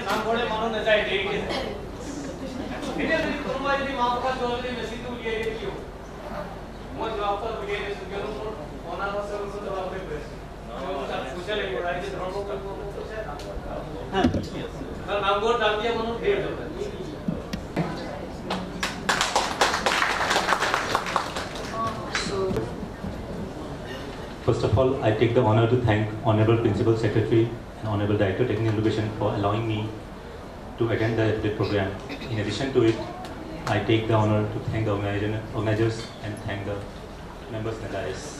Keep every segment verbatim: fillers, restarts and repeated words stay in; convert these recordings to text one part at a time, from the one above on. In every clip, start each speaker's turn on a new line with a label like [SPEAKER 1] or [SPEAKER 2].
[SPEAKER 1] First of all, I take the honor to thank Honorable Principal Secretary and Honorable Director Technical Education for allowing me to attend the Edupacked program. In addition to it, I take the honor to thank the organizers and thank the members in the dais.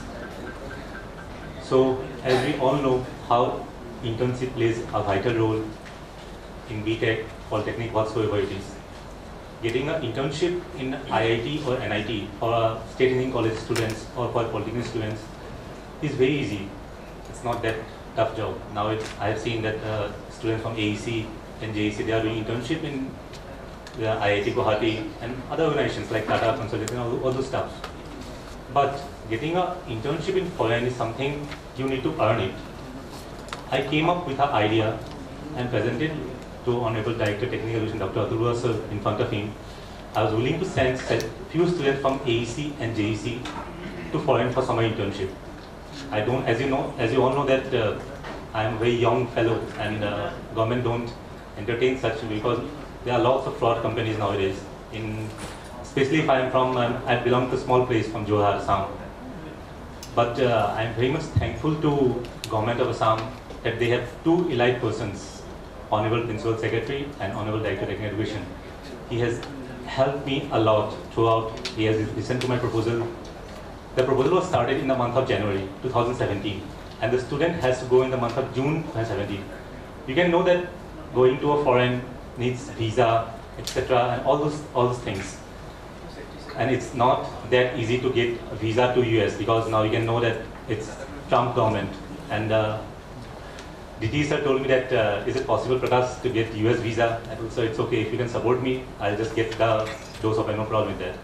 [SPEAKER 1] So, as we all know how internship plays a vital role in B Tech, Polytechnic, whatsoever it is. Getting an internship in I I T or N I T for a state engineering college students or for Polytechnic students is very easy. It's not that tough job. Now it, I have seen that uh, students from A E C and J E C, they are doing internship in the I I T Guwahati and other organizations like Tata Consultancy and all, all those stuff. But getting an internship in foreign is something you need to earn it. I came up with an idea and presented to Honorable Director Technical Education Doctor Atul sir in front of him. I was willing to send a few students from A E C and J E C to foreign for summer internship. I don't, as you know, as you all know that uh, I am a very young fellow and uh, government don't entertain such because there are lots of fraud companies nowadays. In, especially if I am from, um, I belong to a small place from Johar, Assam. But uh, I am very much thankful to government of Assam that they have two elite persons, Honorable Principal Secretary and Honorable Director of Technical Education. He has helped me a lot throughout. He has listened to my proposal. The proposal was started in the month of January two thousand seventeen, and the student has to go in the month of June two thousand seventeen. You can know that going to a foreign needs visa, et cetera, and all those all those things. And it's not that easy to get a visa to U S because now you can know that it's Trump government. And uh, D T sir told me that uh, is it possible for us to get U S visa? And also it's okay if you can support me, I'll just get the dose of no problem with that.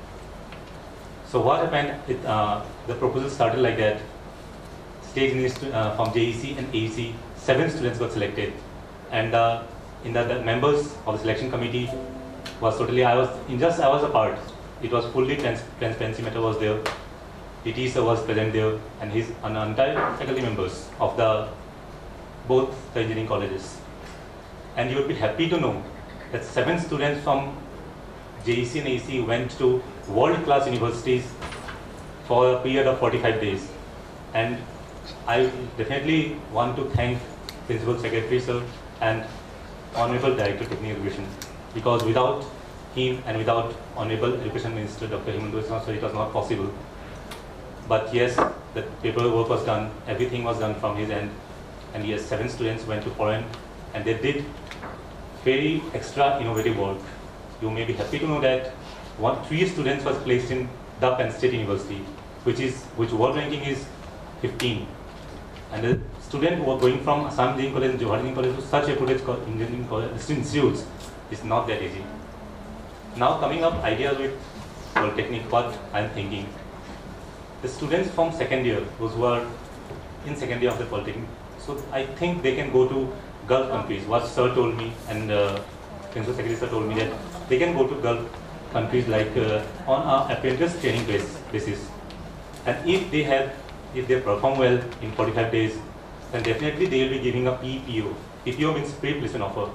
[SPEAKER 1] So what happened, it, uh, the proposal started like that. State engineers uh, from J E C and A E C, seven students got selected. And uh, in the, the members of the selection committee was totally, I was, in just I was a part. It was fully trans transparency matter was there. D T sir was present there and his and entire faculty members of the both the engineering colleges. And you would be happy to know that seven students from J E C and A E C went to world-class universities for a period of forty-five days. And I definitely want to thank Principal Secretary sir and Honorable Director of Technical Education, because without him and without Honorable Education Minister Doctor Himandu sir, it was not possible. But yes, the paperwork was done, everything was done from his end, and yes, seven students went to foreign and they did very extra innovative work. You may be happy to know that one, three students was placed in the Penn State University, which is which world ranking is fifteen. And the student who are going from Assam Engineering College and Johar Engineering College to such a prestigious engineering college institutes is not that easy. Now coming up ideas with Polytechnic, what I am thinking. The students from second year, those who are in second year of the Polytechnic, so I think they can go to Gulf countries. What sir told me and uh, Principal Secretary sir told me that they can go to Gulf countries like uh, on an apprentice training base, basis. And if they have, if they perform well in forty-five days, then definitely they will be giving a P P O. P P O means pre-placement offer.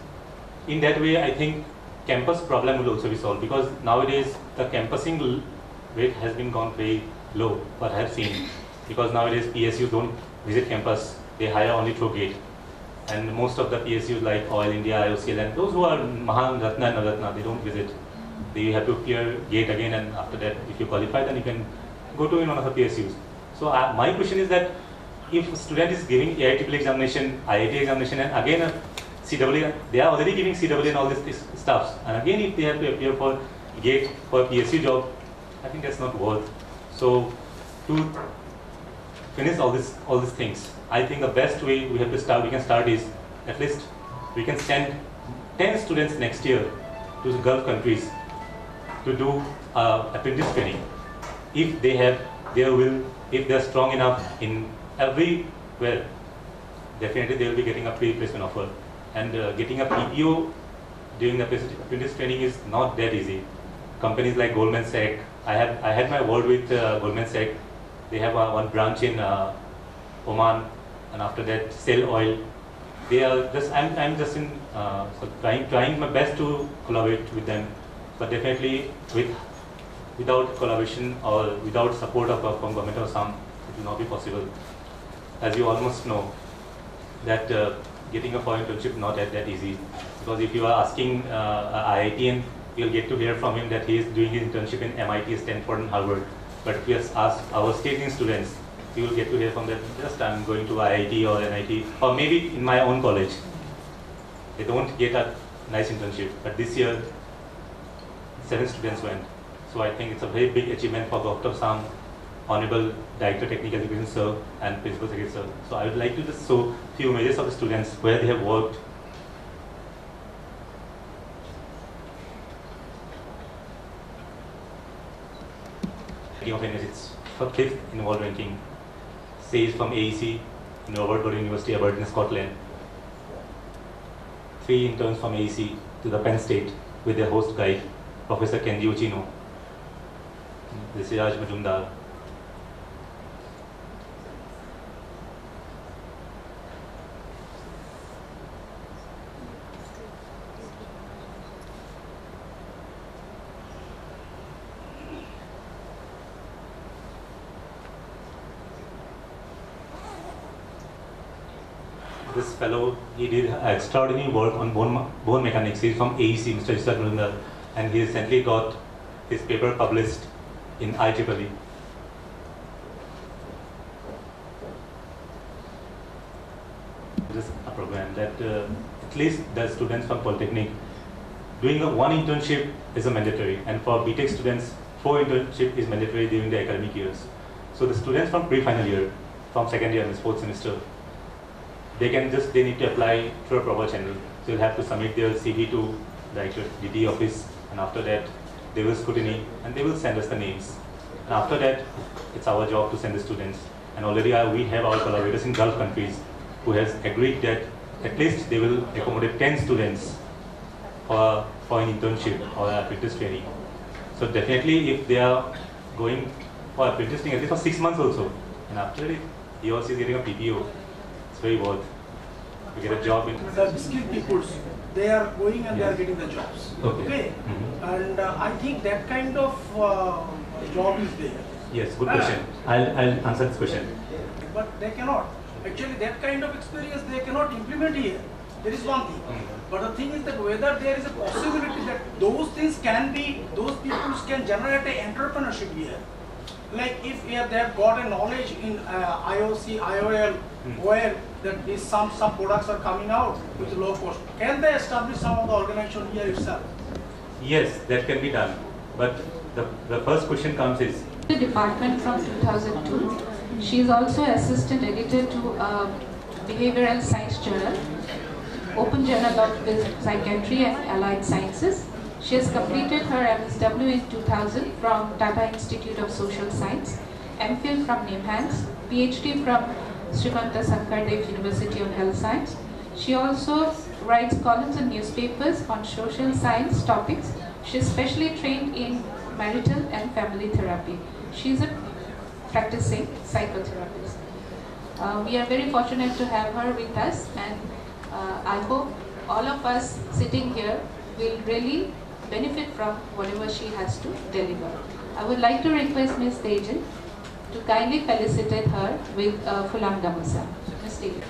[SPEAKER 1] In that way, I think campus problem will also be solved, because nowadays the campusing rate has been gone very low, what I have seen. Because nowadays P S Us don't visit campus, they hire only through gate. And most of the P S Us like Oil India, I O C L, and those who are Mahan, Ratna and Naratna, they don't visit. They have to clear gate again, and after that, if you qualify, then you can go to one of the P S Us. So uh, my question is that if a student is giving A I T examination, I I T examination, and again a C W A, they are already giving C W A and all this, this stuff. And again, if they have to appear for gate for a P S U job, I think that's not worth. So to finish all this, all these things, I think the best way we have to start, we can start is at least we can send ten students next year to the Gulf countries to do uh, apprentice training. If they have their will, if they are strong enough in everywhere, definitely they will be getting a pre-placement offer. And uh, getting a P P O during the apprentice training is not that easy. Companies like Goldman Sachs, I had I had my word with uh, Goldman Sachs. They have uh, one branch in uh, Oman, and after that, Shell Oil. They are just I'm I'm just in uh, so trying trying my best to collaborate with them, but definitely with without collaboration or without support of uh, from government or some, it will not be possible. As you almost know, that uh, getting a foreign internship not that, that easy, because if you are asking uh, a IITian, you'll get to hear from him that he is doing his internship in M I T, Stanford, and Harvard. But if you ask our state students, you will get to hear from them, just I'm going to I I T or N I T, or maybe in my own college. They don't get a nice internship. But this year, seven students went. So I think it's a very big achievement for Doctor Assam, Honorable Director Technical Education Sir, and Principal Secretary Sir. So I would like to just show a few images of the students where they have worked. Of it's for fifth in world ranking. Sage from A E C in Robert Bode University, Aberdeen, Scotland. Three interns from A E C to the Penn State with their host guide, Professor Kenji Uchino. This is Raj Majumdar. This fellow, he did extraordinary work on bone, bone mechanics. He's from A E C, Mister Ishaq Majumdar, and he recently got his paper published in I triple E. This is a program that uh, at least the students from Polytechnic doing a one internship is a mandatory, and for B Tech students, four internship is mandatory during the academic years. So the students from pre-final year, from second year and fourth semester, they can just, they need to apply through a proper channel. So they'll have to submit their C V to the actual D T office, and after that, they will scrutiny and they will send us the names. And after that, it's our job to send the students. And already uh, we have our collaborators in Gulf countries who has agreed that at least they will accommodate ten students for, for an internship or apprentice training. So definitely if they are going for apprentice training at least for six months also, and after it, he or she is getting a P P O, it's very worth to get a job in.
[SPEAKER 2] The skilled people, they are going and yes. they are getting the jobs.
[SPEAKER 1] Okay.
[SPEAKER 2] okay? Mm-hmm. And uh, I think that kind of uh, job is there.
[SPEAKER 1] Yes, good question. Uh, I'll, I'll answer this question.
[SPEAKER 2] But they cannot. Actually, that kind of experience they cannot implement here. There is one thing. Mm-hmm. But the thing is that whether there is a possibility that those things can be, those people can generate an entrepreneurship here. Like if they have got a knowledge in uh, I O C, I O L, mm-hmm. where that is some, some products are coming out with low cost, can they establish some of the organization here itself?
[SPEAKER 1] Yes, that can be done. But the, the first question comes is,
[SPEAKER 3] the department from two thousand two. She is also assistant editor to a behavioral science journal, Open Journal of Psychiatry and Allied Sciences. She has completed her M S W in two thousand from Tata Institute of Social Science, M Phil from NIMHANS, P H D from Srimanta Sankardev University of Health Science. She also writes columns in newspapers on social science topics. She is specially trained in marital and family therapy. She is a practicing psychotherapist. Uh, we are very fortunate to have her with us, and uh, I hope all of us sitting here will really benefit from whatever she has to deliver. I would like to request Miz Tejan to kindly felicitate her with uh, Fulam Gamusa. Miz Tejan.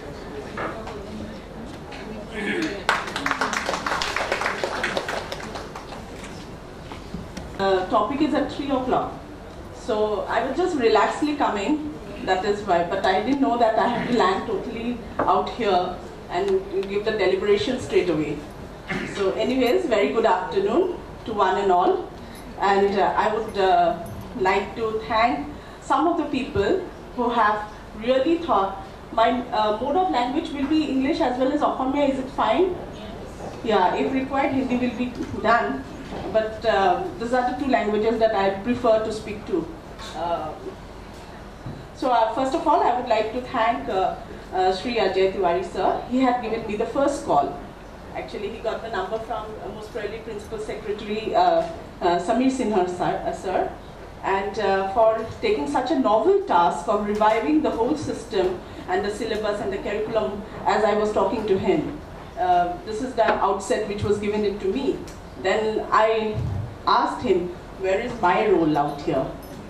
[SPEAKER 4] Uh, topic is at three o'clock. So I was just relaxedly coming, that is why, but I didn't know that I had to land totally out here and give the deliberation straight away. So anyways, very good afternoon to one and all. And uh, I would uh, like to thank some of the people who have really thought, my uh, mode of language will be English as well as Assamese, is it fine? Yeah, if required, Hindi will be done. But uh, these are the two languages that I prefer to speak to. Uh, so uh, first of all, I would like to thank uh, uh, Shri Ajay Tiwari sir. He had given me the first call Actually, he got the number from uh, most probably Principal Secretary uh, uh, Samir Sinha sir, uh, sir. and uh, for taking such a novel task of reviving the whole system and the syllabus and the curriculum as I was talking to him. Uh, this is the outset which was given it to me. Then I asked him, where is my role out here?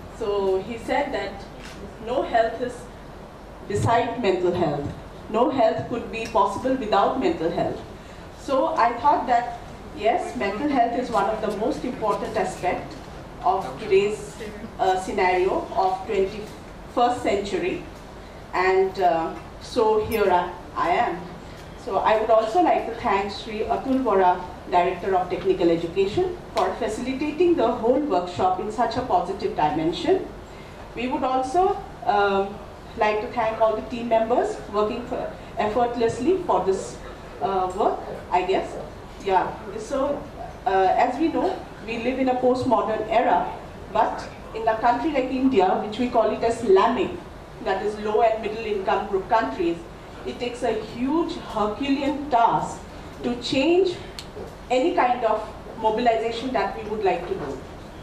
[SPEAKER 4] So he said that no health is beside mental health. No health could be possible without mental health. So I thought that, yes, mental health is one of the most important aspects of today's uh, scenario of twenty-first century. And uh, so here I, I am. So I would also like to thank Sri Atul Vora, Director of Technical Education, for facilitating the whole workshop in such a positive dimension. We would also um, like to thank all the team members working for effortlessly for this uh, work, I guess. Yeah, so uh, as we know, we live in a postmodern era, but in a country like India, which we call it as LAMIC, that is low and middle income group countries, it takes a huge Herculean task to change any kind of mobilization that we would like to do.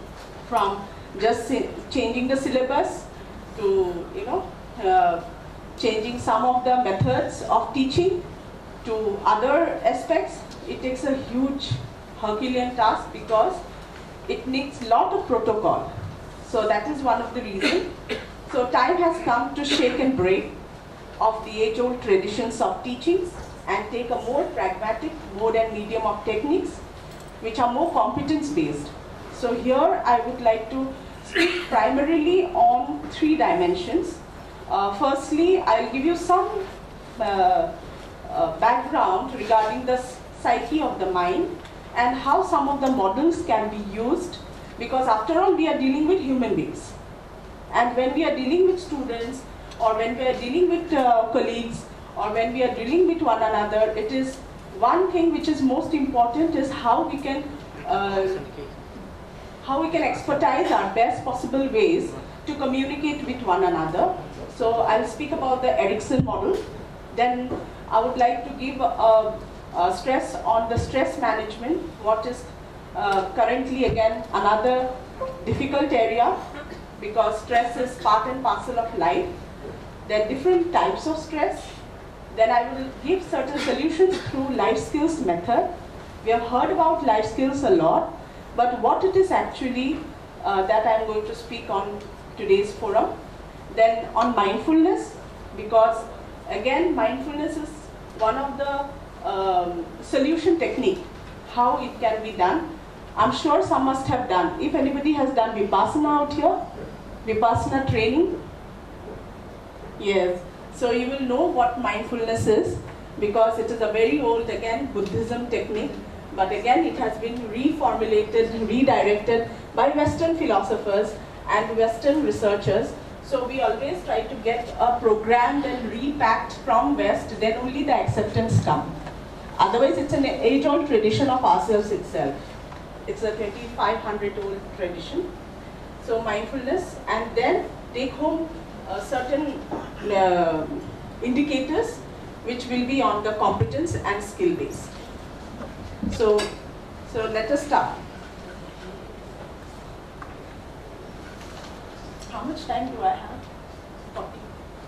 [SPEAKER 4] From just changing the syllabus to, you know, uh, changing some of the methods of teaching to other aspects, it takes a huge Herculean task because it needs a lot of protocol. So that is one of the reasons. So time has come to shake and break of the age-old traditions of teachings and take a more pragmatic mode and medium of techniques which are more competence-based. So here I would like to speak primarily on three dimensions. Uh, firstly, I'll give you some uh, uh, background regarding the psyche of the mind and how some of the models can be used, because after all we are dealing with human beings. And when we are dealing with students, or when we are dealing with uh, colleagues, or when we are dealing with one another, it is one thing which is most important is how we can uh, how we can expertise our best possible ways to communicate with one another. So I'll speak about the Erickson model. Then I would like to give a, a stress on the stress management, what is uh, currently again another difficult area, because stress is part and parcel of life. There are different types of stress. Then I will give certain solutions through life skills method. We have heard about life skills a lot, but what it is actually uh, that I am going to speak on today's forum. Then on mindfulness, because again mindfulness is one of the um, solution technique, how it can be done. I'm sure some must have done. If anybody has done Vipassana out here, Vipassana training, yes. So you will know what mindfulness is, because it is a very old, again, Buddhism technique, but again it has been reformulated, redirected by Western philosophers and Western researchers. So we always try to get a programmed and repacked from West, then only the acceptance comes. Otherwise it's an age-old tradition of ourselves itself. It's a twenty-five hundred old tradition. So mindfulness, and then take home uh, certain uh, indicators which will be on the competence and skill base. So, so let us start. How much time do I have? forty.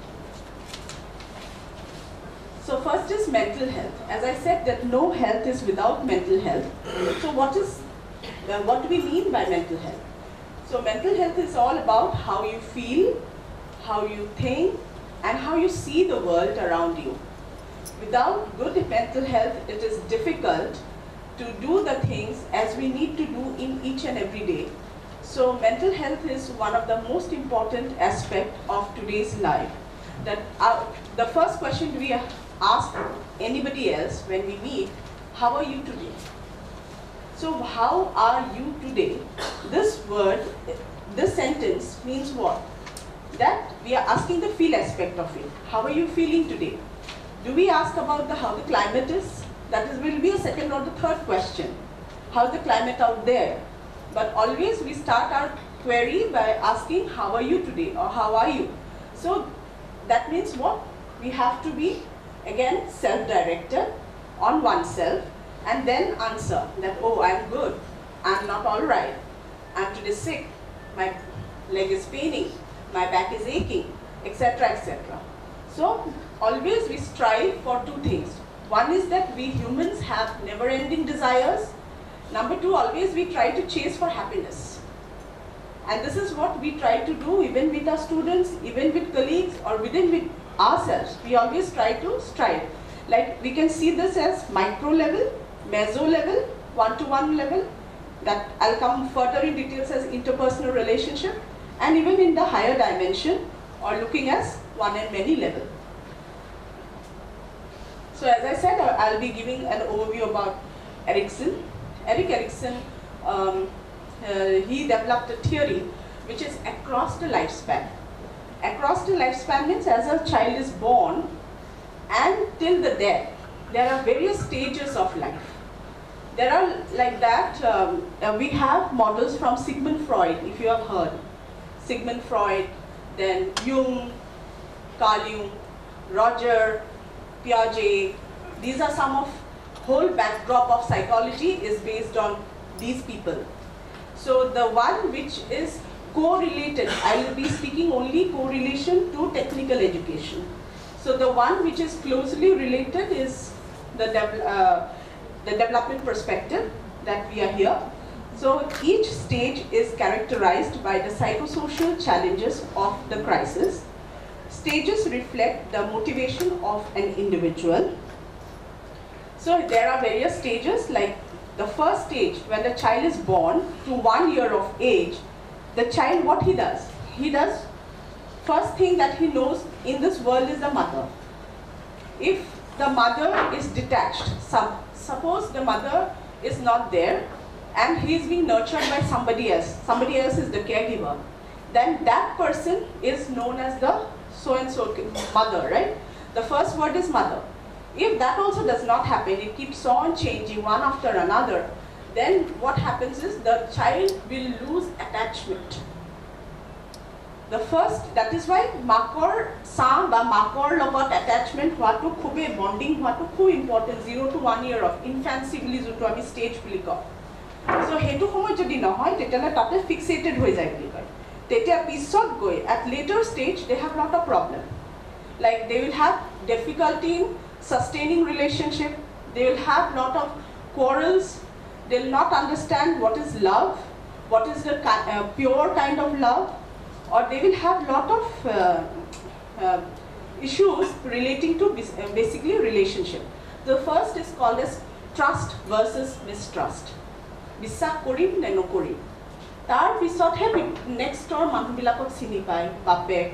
[SPEAKER 4] So first is mental health. As I said that no health is without mental health. So what is, uh, what do we mean by mental health? So mental health is all about how you feel, how you think, and how you see the world around you. Without good mental health, it is difficult to do the things as we need to do in each and every day. So mental health is one of the most important aspects of today's life. That our, the first question we ask anybody else when we meet, how are you today? So how are you today? This word, this sentence means what? That we are asking the feel aspect of it. How are you feeling today? Do we ask about the how the climate is? That is, will be a second or the third question. How's the climate out there? But always we start our query by asking how are you today, or how are you? So that means what? We have to be again self-directed on oneself, and then answer that, oh, I'm good, I'm not all right, I'm today sick, my leg is paining, my back is aching, et cetera, et cetera. So always we strive for two things. One is that we humans have never-ending desires. Number two, always we try to chase for happiness. And this is what we try to do even with our students, even with colleagues, or within with ourselves. We always try to strive. Like we can see this as micro level, meso level, one-to-one level. That I'll come further in details as interpersonal relationship, and even in the higher dimension, or looking as one and many level. So as I said, I'll be giving an overview about Erikson. Erik Erikson, um, uh, he developed a theory which is across the lifespan. Across the lifespan means as a child is born and till the death, there are various stages of life. There are like that, um, uh, we have models from Sigmund Freud, if you have heard. Sigmund Freud, then Jung, Carl Jung, Roger, Piaget. These are some of whole backdrop of psychology is based on these people. So the one which is correlated, I will be speaking only correlation to technical education. So the one which is closely related is the, de uh, the development perspective that we are here. So each stage is characterized by the psychosocial challenges of the crisis. Stages reflect the motivation of an individual. So there are various stages, like the first stage, when the child is born to one year of age, the child, what he does? He does, first thing that he knows in this world is the mother. If the mother is detached, some, suppose the mother is not there and he is being nurtured by somebody else, somebody else is the caregiver, then that person is known as the so-and-so mother, right? The first word is mother. If that also does not happen, it keeps on changing one after another, then what happens is the child will lose attachment. The first, that is why makor sa ba makor logot attachment hoato khube bonding hoato khub important, zero to one year of infancy buli joto ami stage buli ko. So hetu homoy jodi nohoy tetale tate fixated hoi jay buli koy. Tetia pisot goi at later stage they have lot of problem. Like they will have difficulty in sustaining relationship, they will have lot of quarrels, they will not understand what is love, what is the uh, pure kind of love, or they will have lot of uh, uh, issues relating to basically relationship. The first is called as trust versus mistrust. Bissak korim ne nokorim. Tar pisot he next door manu bilakok chini pai, bape,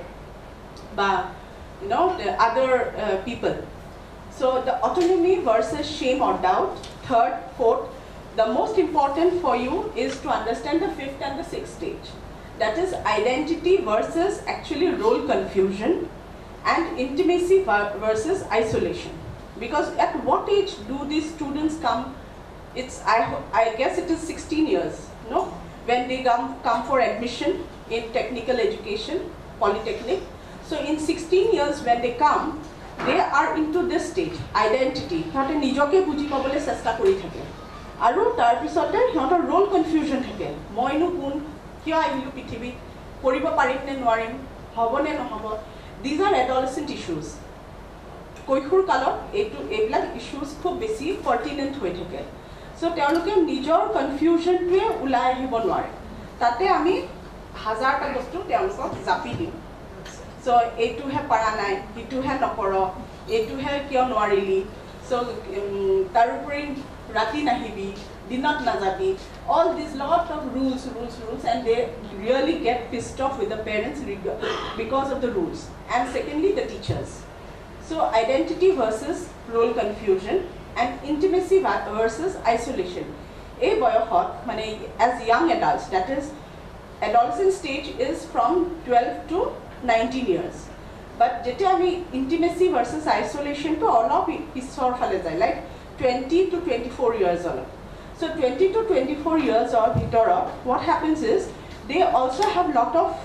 [SPEAKER 4] ba, you know, the other uh, people. So the autonomy versus shame or doubt. Third, fourth, the most important for you is to understand the fifth and the sixth stage. That is identity versus actually role confusion, and intimacy versus isolation. Because at what age do these students come? It's I, I guess it is sixteen years, no? When they come, come for admission in technical education, polytechnic. So in sixteen years when they come, they are into this stage, identity. Hote nijoke buji pabole chesta kori thake. Aru tar pisote hotor role confusion thake. Moi nu kun kyo ahilu pithibi koriba parim ne noarim hobo ne nohobo. These are adolescent issues. Koikhur kalot etu eblak issues khub besi pertinent hoi thake. So teoloke nijor confusion tue ulai ahibo noare. Tate ami hazar ta bostu teolok japi diu. So etu he para nai, etu he nokoro, etu he kyo noarili. So tarupuri rati nahibi, dinot najabi. All these lot of rules, rules, rules, and they really get pissed off with the parents because of the rules. And secondly, the teachers. So identity versus role confusion, and intimacy versus isolation. A boyhot, mane as young adults, that is, adolescent stage is from twelve to nineteen years. But jeta ami intimacy versus isolation to all of pisor phale jai, like twenty to twenty-four years old. So twenty to twenty-four years old bhitorot, what happens is they also have lot of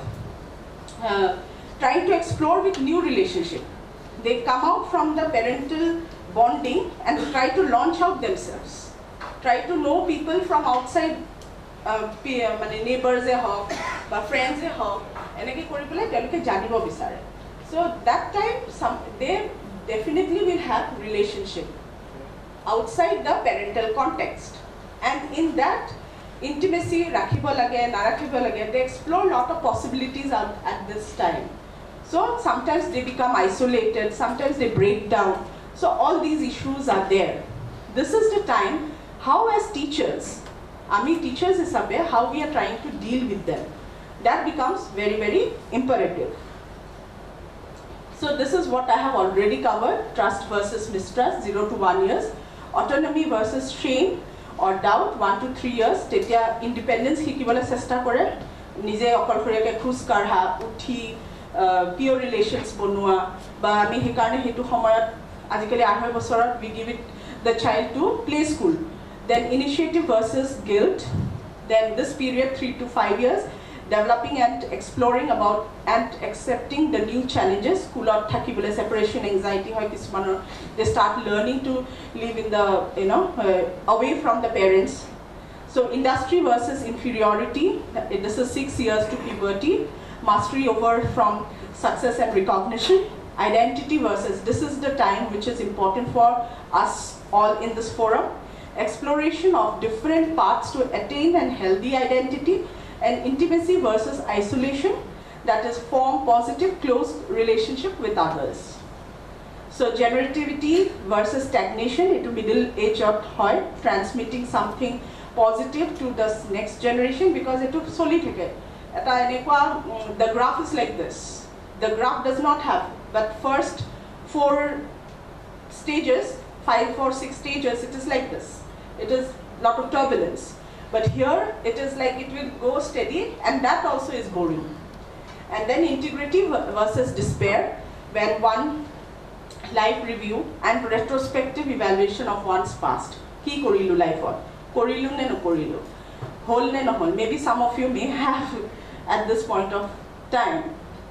[SPEAKER 4] uh, trying to explore with new relationship. They come out from the parental bonding and try to launch out themselves. try to know people from outside, uh, neighbors or friends eneke kori pele teloke janibo bisare. So that time some they definitely will have relationship outside the parental context, and in that intimacy rakhibo lage na rakhibo lage, they explore lot of possibilities at, at this time. So sometimes they become isolated, sometimes they break down. So all these issues are there. This is the time how as teachers, ami teachers hisabe, how we are trying to deal with them. That becomes very very imperative. So this is what I have already covered: trust versus mistrust, zero to one years, autonomy versus shame or doubt, one to three years. Tetia independence hikibole chesta kore, nije okolkhoreke khus karha, uthi pure relations bonua, ba ami hekarne hetu samayat ajikali আঢ়ৈ বছৰত we give it the child to play school. Then initiative versus guilt. Then this period three to five years, developing and exploring about and accepting the new challenges. School or thakibole separation anxiety hoy kismanor, they start learning to live in the, you know, uh, away from the parents. So industry versus inferiority. This is six years to puberty. Mastery over from success and recognition. Identity versus, this is the time which is important for us all in this forum. Exploration of different paths to attain and healthy identity. And intimacy versus isolation, that is form positive close relationship with others. So generativity versus stagnation, it middle age of hoy, transmitting something positive to the next generation because it took solid. The graph is like this. The graph does not have, but first four stages, five, four, six stages, it is like this. It is lot of turbulence. But here it is like it will go steady, and that also is boring. And then integrity versus despair, when one life review and retrospective evaluation of one's past. Ki korilu life or korilu ne no korilu, whole ne no whole. Maybe some of you may have at this point of time.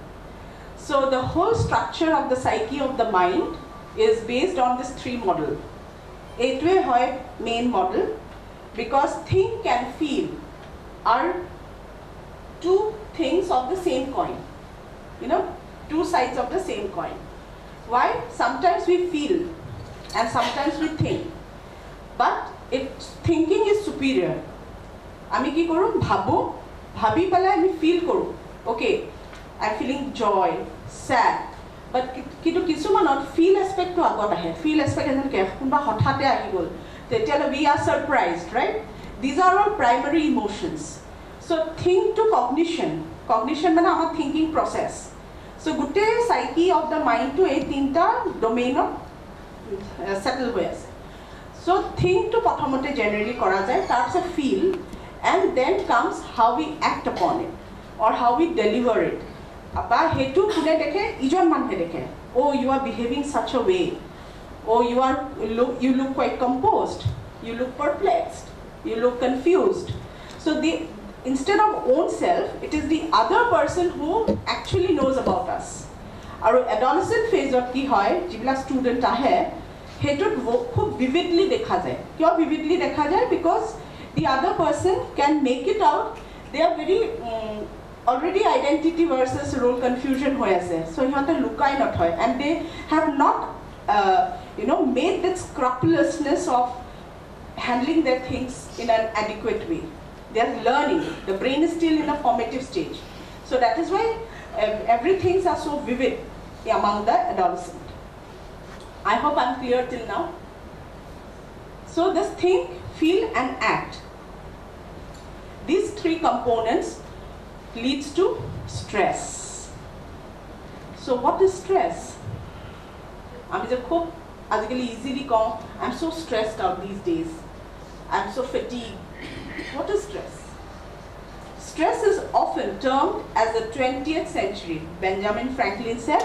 [SPEAKER 4] So the whole structure of the psyche of the mind is based on this three model. Eitwe hoy main model, because think and feel are two things of the same coin. You know, two sides of the same coin. Why? Sometimes we feel and sometimes we think, but it thinking is superior. Ami ki koru bhabo, bhabi pala ami feel koru. Okay, I'm feeling joy, sad. But kitu kisumanot feel aspect to agot ahe. Feel aspect is ke kunba hothate ahi gol. We are surprised, right? These are all primary emotions. So think to cognition. Cognition means our thinking process. So gute psyche of the mind to a tinta domain of uh, settle hoyase. So think to pathamote generally kora jay, tarse a feel, and then comes how we act upon it or how we deliver it. Apa hetu kune dekhe, ijon man he dekhe. Oh, you are behaving such a way. Oh, you are look you look quite composed. You look perplexed. You look confused. So the instead of own self, it is the other person who actually knows about us. Our adolescent phase of ki hoy, jibla student ahe, hetut khub vividly dekha jay. Kyo vividly dekha jay? Because the other person can make it out. They are very um, already identity versus role confusion hoy ase. So you have to look not hoy, and they have not uh, you know made that scrupulousness of handling their things in an adequate way. They are learning. The brain is still in a formative stage. So that is why uh, everything are so vivid among the adolescent. I hope I'm clear till now. So this think, feel and act. These three components leads to stress. So what is stress? I'm easily calm. I'm so stressed out these days. I'm so fatigued. What is stress? Stress is often termed as the twentieth century. Benjamin Franklin said,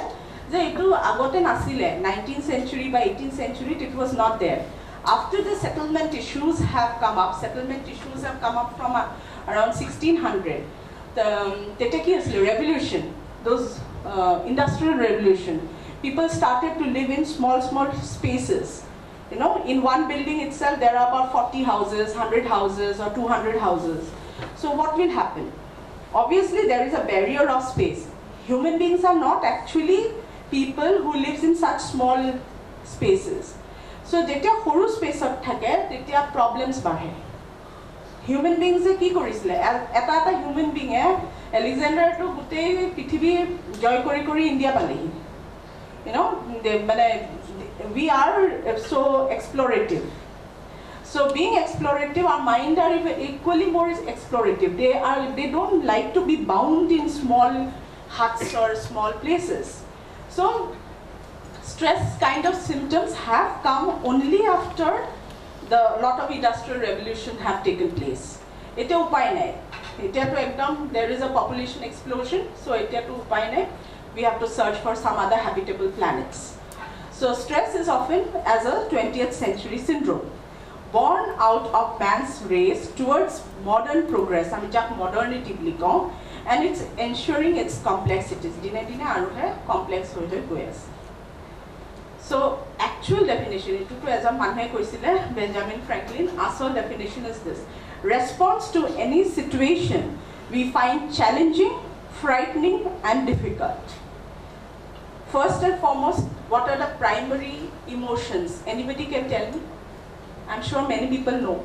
[SPEAKER 4] nineteenth century by eighteenth century, it was not there. After the settlement issues have come up, settlement issues have come up from uh, around sixteen hundred. The um, revolution, those uh, industrial revolution, people started to live in small, small spaces. You know, in one building itself, there are about forty houses, one hundred houses, or two hundred houses. So what will happen? Obviously, there is a barrier of space. Human beings are not actually people who lives in such small spaces. So, যেতিয়া সৰু স্পেসত থাকে তেতিয়া problems বাঢ়ে. Human beings এ কি কৰিছিল? এটা এটা human being A Alexander to গোটেই পৃথিৱী জয় কৰি কৰি ইন্ডিয়া পালেহি. You know, মানে we are so explorative. So being explorative, our mind are equally more explorative. They are they don't like to be bound in small huts or small places. So stress kind of symptoms have come only after the lot of industrial revolution have taken place. Ete upay nai. Ete to ekdom there is a population explosion. So ete to upay nai. We have to search for some other habitable planets. So stress is often as a twentieth century syndrome, born out of man's race towards modern progress, I mean, modernity, and it's ensuring its complexities. Dine dine aru hai complex hoy hoy goi ase. So actual definition, itu to as a manhe koisile Benjamin Franklin, asol definition is this: response to any situation we find challenging, frightening, and difficult. First and foremost, what are the primary emotions? Anybody can tell me? I'm sure many people know.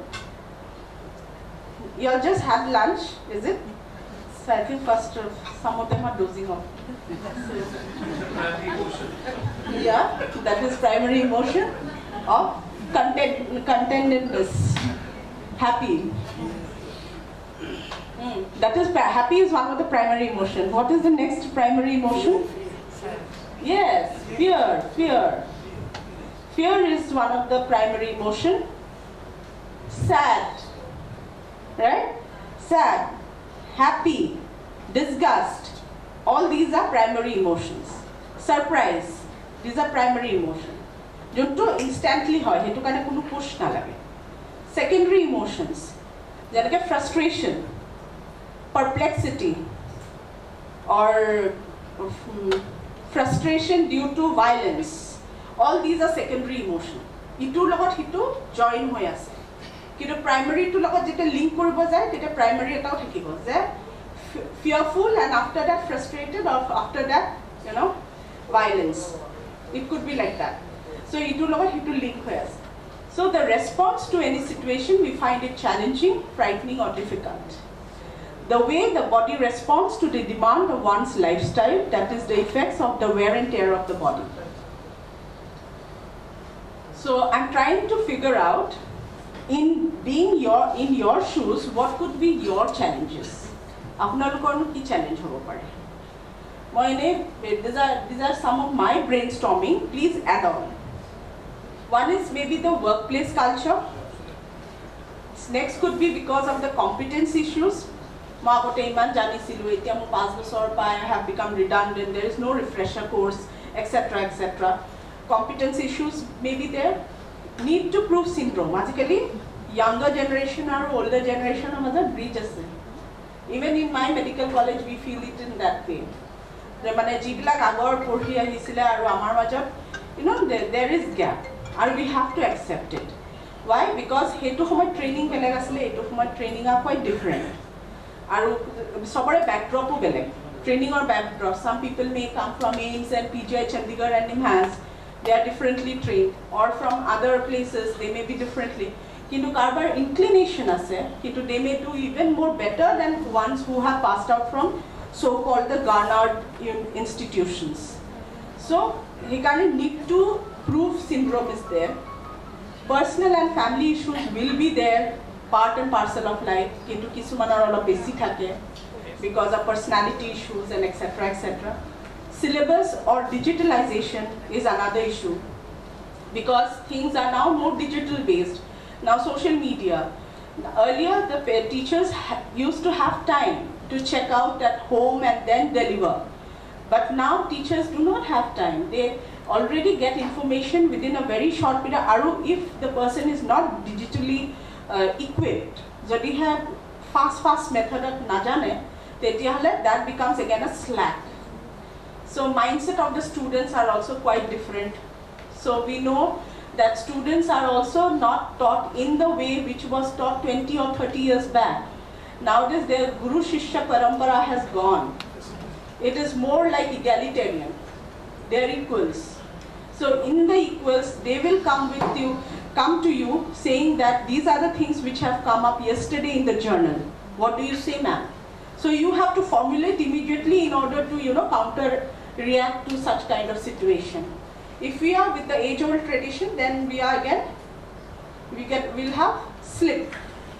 [SPEAKER 4] You all just had lunch, is it? So I think first uh, some of them are dozing off. Yeah, that is primary emotion of content, contentedness, happy. Mm. That is happy is one of the primary emotion. What is the next primary emotion? Yes, fear, fear. Fear is one of the primary emotion. Sad, right? Sad, happy, disgust. All these are primary emotions. Surprise, these are primary emotion. Jonto instantly hoy, hetu kane kono push na lage. Secondary emotions, janake frustration, perplexity, or um, frustration due to violence. All these are secondary emotion. Itu logot hitu join hoy ase. Kintu primary to logot jeta link koribo jay, teta primary etao thakibo je fearful, and after that frustrated, or after that, you know, violence. It could be like that. So itu logot hitu link hoy ase. So the response to any situation, we find it challenging, frightening, or difficult. The way the body responds to the demand of one's lifestyle, that is the effects of the wear and tear of the body. So I'm trying to figure out, in being your in your shoes, what could be your challenges? Apnalokor ki challenge hobo pare. Moine these are these are some of my brainstorming. Please add on. One is maybe the workplace culture. Next could be because of the competence issues. I have become redundant, there is no refresher course, et cetera, et cetera. Competence issues may be there. Need to prove syndrome. Basically, younger generation or older generation are bridges. Even in my medical college, we feel it in that way. You know, there, there is gap, and we have to accept it. Why? Because training training are quite different. Aru sobare backdrop beleg training or backdrop. Some people may come from AIMS and P G I Chandigarh and NIMHANS. They are differently trained, or from other places they may be differently. Kintu karbar inclination ase, kintu they may do even more better than ones who have passed out from so-called the garnered institutions. So he kind of need to prove syndrome is there. Personal and family issues will be there, part and parcel of life, kintu kisumanar olo besi thake because of personality issues and et cetera et cetera. Syllabus or digitalization is another issue because things are now more digital based. Now social media. Earlier the teachers used to have time to check out at home and then deliver. But now teachers do not have time. They already get information within a very short period. Aru if the person is not digitally uh, equipped, so they have fast fast method of najane, that becomes again a slack. So mindset of the students are also quite different. So we know that students are also not taught in the way which was taught twenty or thirty years back. Nowadays their Guru Shishya Parampara has gone. It is more like egalitarian. They are equals. So in the equals, they will come with you, come to you saying that these are the things which have come up yesterday in the journal. What do you say, ma'am? So you have to formulate immediately in order to, you know, counter react to such kind of situation. If we are with the age-old tradition, then we are again, we get, we'll have slip.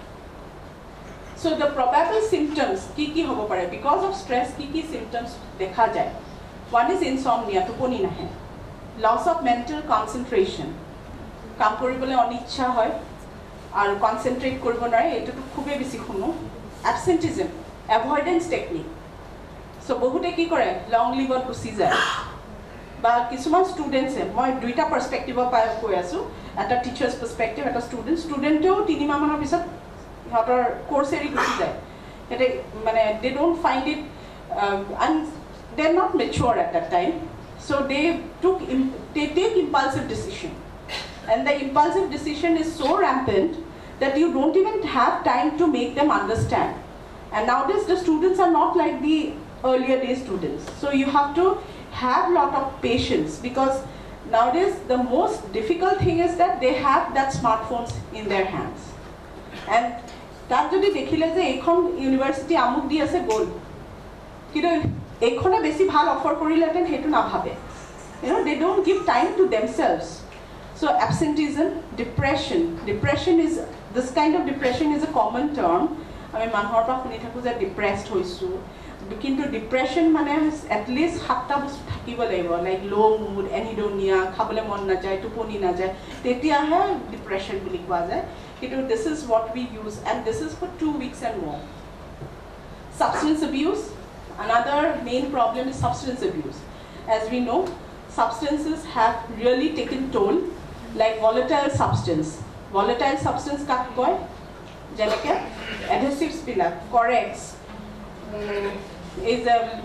[SPEAKER 4] So the probable symptoms, ki ki hobo pare, because of stress, ki ki symptoms dekha jai. One is insomnia, tuponi nahe. Loss of mental concentration. Kaam koribole onichha hoy, aru concentrate koribo nare, eto to khube besi khuno. Absenteeism, avoidance technique. So bahute ki kore, long leave or gusi jay. Ba kisuman students e, moi duita perspective pa koi asu, at a teacher's perspective, at a student, student teo tini ma mana bisat hotor course eri gusi jay. They don't find it, um, and they're not mature at that time. So they took, they take impulsive decision, and the impulsive decision is so rampant that you don't even have time to make them understand. And nowadays the students are not like the earlier day students. So you have to have a lot of patience, because nowadays the most difficult thing is that they have that smartphones in their hands. And that jodi dekhile je ekhon university amuk di ase goal. Kido ekhone besi bhal offer korile ten hetu na bhabe. You know, they don't give time to themselves. So absenteeism, depression. Depression is, this kind of depression is a common term. I mean, manhor pa khuni thaku je depressed hoisu. Kintu depression mane at least satta bostu thakibo laibo, like low mood, anhedonia, khabole mon na jay, tuponi na jay. Tetia hai depression buli koa jay. Kintu this is what we use, and this is for two weeks and more. Substance abuse. Another main problem is substance abuse. As we know, substances have really taken toll, like volatile substance. Volatile substance kak koi? Janeke adhesives pila, corrects, um, is a,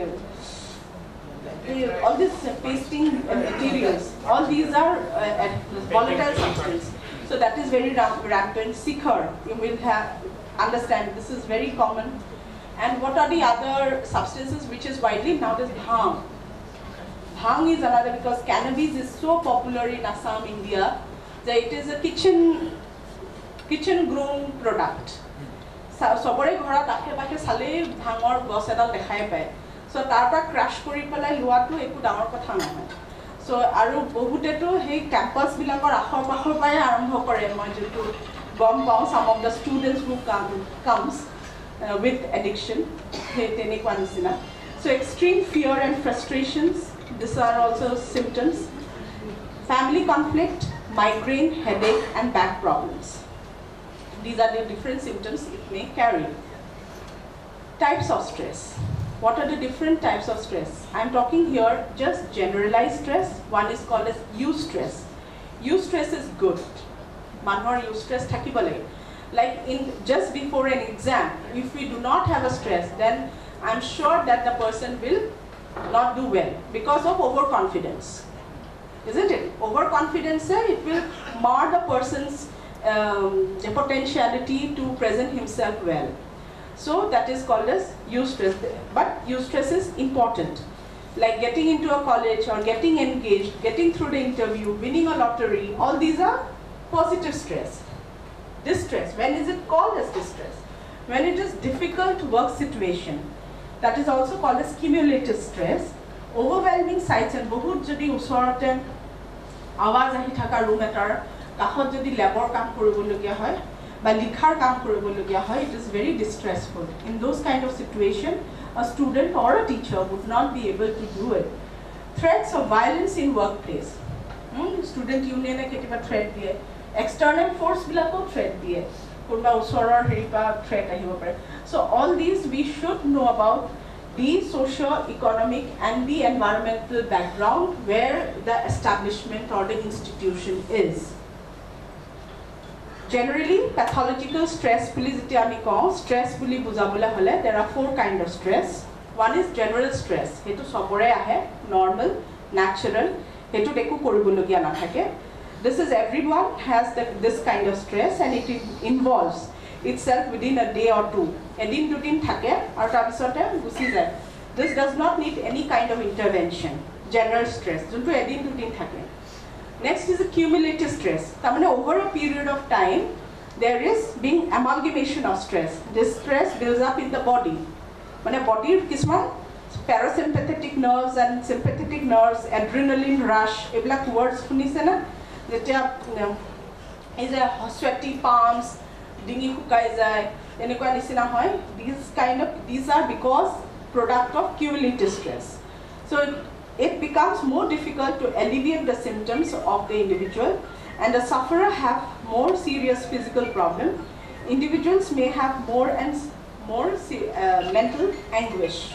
[SPEAKER 4] uh, all these uh, pasting uh, materials, all these are uh, volatile substance. So that is very rampant. Sikar, you will have understand, this is very common. And what are the other substances which is widely nowadays? Bhang. Bhang is another, because cannabis is so popular in Assam, India, that it is a kitchen kitchen grown product. Sobore ghorat akhe bakhe sale bhangor gos edal dekhai pai. So tar pa crush kori pelai luatu eku dangor kotha nohoy. So aru bahute to he campus bilakor akhor pakhor pai arambho kore. Moi jotu gom pao, some of the students who come comes uh, with addiction, he tenekwa nisina. So extreme fear and frustrations, these are also symptoms. Family conflict, migraine, headache, and back problems. These are the different symptoms it may carry. Types of stress. What are the different types of stress? I am talking here just generalized stress. One is called as eustress. Eustress is good. Manhor eustress thakibale. Like in just before an exam, if we do not have a stress, then I am sure that the person will not do well because of overconfidence. Isn't it? Overconfidence, it will mar the person's um, the potentiality to present himself well. So that is called as eustress. But eustress is important. Like getting into a college or getting engaged, getting through the interview, winning a lottery, all these are positive stress. Distress, when is it called as distress? When it is difficult work situation. That is also called as cumulative stress. Overwhelming sights and bahut jodi usorote awaz ahi thaka room etar kakhot jodi labor kaam koribologia hoy ba likhar kaam koribologia hoy, it is very distressful. In those kind of situation, a student or a teacher would not be able to do it. Threats of violence in workplace. Hmm? Student union e ketiba threat diye. External force bilako threat diye. Kurba usorar heripa threat ahibo pare. So all these we should know about the socio-economic and the environmental background where the establishment or the institution is. Generally, pathological stress puli jeti ami kau stress puli bujabole hole there are four kind of stress. One is general stress. Hetu sobore ahe, normal, natural. Hetu eku koribologia nathake. This is everyone has the, this kind of stress, and it involves itself within a day or two. Edin dutin thake aru tar pisote gusi jay. This does not need any kind of intervention. General stress jonto edin dutin thake. Next is a cumulative stress. Tamane over a period of time there is being amalgamation of stress. This stress builds up in the body. Mane body kisman parasympathetic nerves and sympathetic nerves, adrenaline rush, eblak words sunise na jetia is a sweaty palms, dingi hukai jay, enekwa nisina hoy. These kind of these are because product of cumulative stress. So it, it becomes more difficult to alleviate the symptoms of the individual, and the sufferer have more serious physical problem. Individuals may have more and more uh, mental anguish.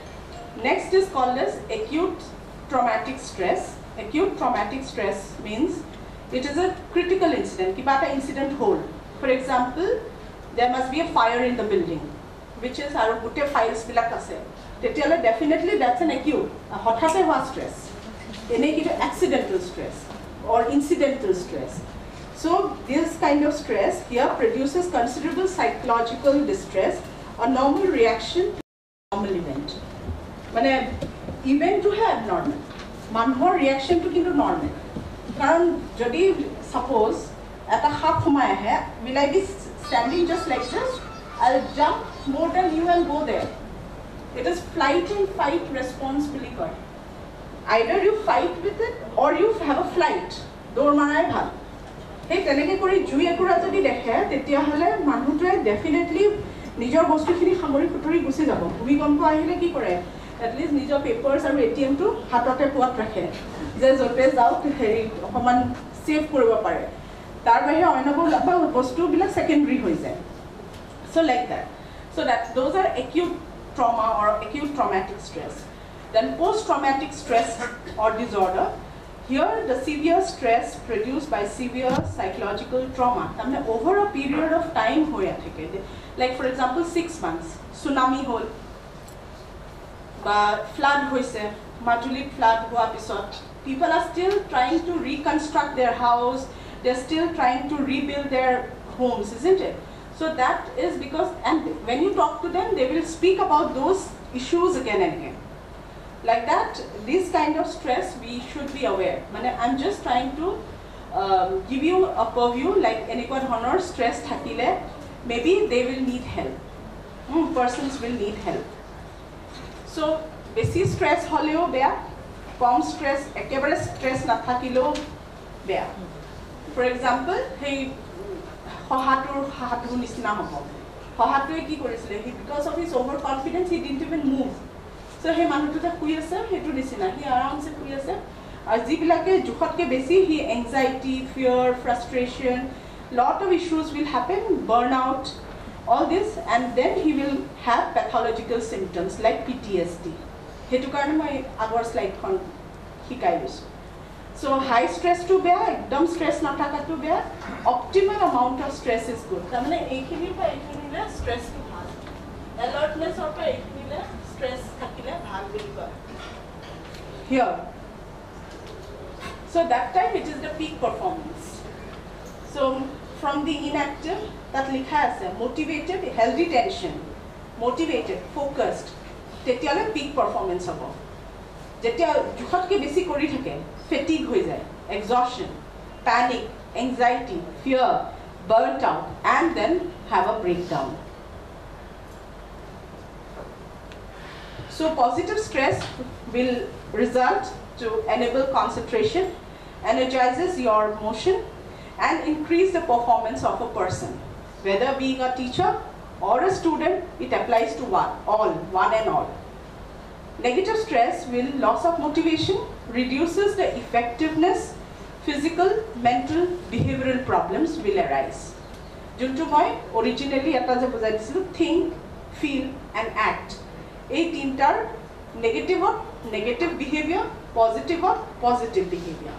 [SPEAKER 4] Next is called as acute traumatic stress. Acute traumatic stress means it is a critical incident. Kibata incident hold. For example, there must be a fire in the building, which is our gute files bilak ase. Tetiale definitely that's an acute. Hothate hua stress. Ene kitu accidental stress or incidental stress. So this kind of stress here produces considerable psychological distress, a normal reaction to a normal event. Mane event to have abnormal. Manhor reaction to kintu normal. Karon jodi suppose at a half my hair, will I be standing just like this? I'll jump more than you and go there. It is flight and fight response bili koi. Either you fight with it or you have a flight. Dor marai bhal. Hey teneke kori jui ekura jodi dekhe tetia hole manutwe definitely nijor bostu khini khamori kutori gusi jabo. Bhumikompo ahile ki kore? At least nijor papers aru A T M to hatote puat rakhe. Je jote jao heri okoman save koribo pare. Tar bahe oinabo laba bostu bila secondary hoi jay. So like that. So that those are acute trauma or acute traumatic stress. Then post-traumatic stress or disorder. Here the severe stress produced by severe psychological trauma. Tamne over a period of time hoya theke. Like for example six months, tsunami hol, ba flood hoise, Majuli flood hua pisot. People are still trying to reconstruct their house. They're still trying to rebuild their homes, isn't it? So that is because, and when you talk to them, they will speak about those issues again and again. Like that, this kind of stress, we should be aware. I'm just trying to um, give you a purview, like enekwa honor stress thakile, maybe they will need help. Mm, persons will need help. So, basi stress holeo bea, com stress, ekebare stress na thakilo bea. For example, hey, Hohatur Hahatur Nisna Hobo. Hohatur ki korisile. Because of his overconfidence, he didn't even move. So he manutu ta kuyase, he to nisina. He around se kuyase. As jibilake jukhot ke besi, he anxiety, fear, frustration, lot of issues will happen, burnout, all this, and then he will have pathological symptoms like P T S D. Hetu karone moi agor slide kon hikai disu. So high stress to bear, ekdom stress na thaka to bear, optimal amount of stress is good. Tamane ekhini pa ekhini le stress to bhal. Alertness or pa ekhini le stress thakile bhal bilba. Here. So that time it is the peak performance. So from the inactive, that likha ase motivated, healthy tension, motivated, focused. Tetiale peak performance hobo. Jetia jukhot ke besi kori thake, fatigue hoi jay, exhaustion, panic, anxiety, fear, burnt out, and then have a breakdown. So positive stress will result to enable concentration, energizes your motion, and increase the performance of a person. Whether being a teacher or a student, it applies to one, all, one and all. Negative stress will loss of motivation, reduces the effectiveness, physical, mental, behavioral problems will arise. Juntu moi originally eta je bujai disilu think, feel and act. Ei tintar negative or negative behavior, positive or positive behavior.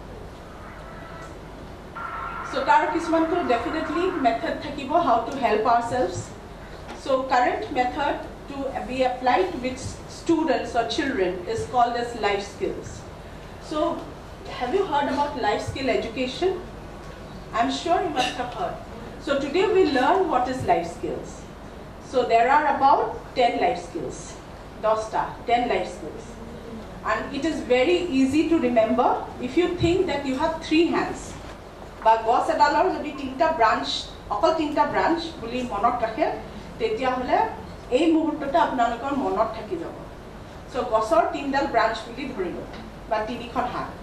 [SPEAKER 4] So tar kisman to definitely method thakibo how to help ourselves. So current method to be applied with students or children is called as life skills. So have you heard about life skill education? I'm sure you must have heard. So today we learn what is life skills. So there are about ten life skills. Dosta, ten life skills. And it is very easy to remember if you think that you have three hands. But gos edalar jodi tinta branch, okol tinta branch buli monot rakhe, tetia hole ei muhurtota apnalokor monot thaki jabo. So gosor tindal branch buli dhorilo ba tinikhon hat.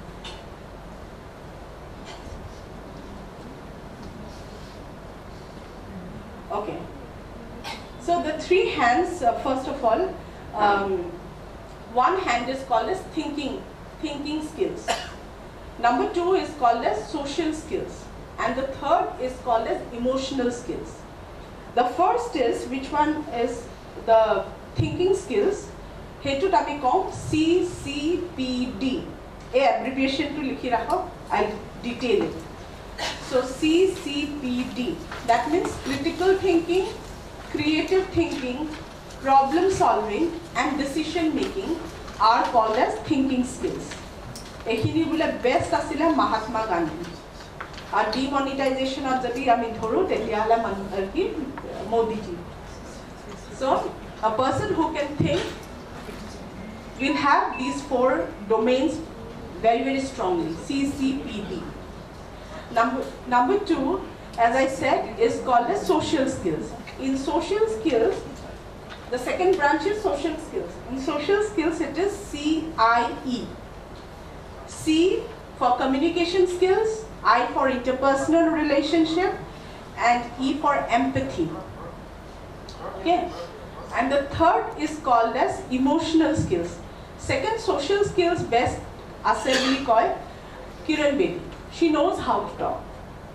[SPEAKER 4] Okay. So the three hands, uh, first of all, um, one hand is called as thinking, thinking skills. Number two is called as social skills. And the third is called as emotional skills. The first is, which one is the thinking skills? Hetu tami kom C C P D. A abbreviation to likhi rakho, I'll detail it. So C C P D, that means critical thinking, creative thinking, problem solving and decision making are called as thinking skills. Ekhini bole best asile Mahatma Gandhi. Ar demonetization of jodi ami dhoru tetia hala man ki Modi ji. So a person who can think will have these four domains very very strongly. C C P D. Number, number two, as I said, is called as social skills. In social skills, the second branch is social skills. In social skills, it is C I E. C for communication skills, I for interpersonal relationship, and E for empathy. Okay. And the third is called as emotional skills. Second social skills best assembly called Kiran Bedi. She knows how to talk.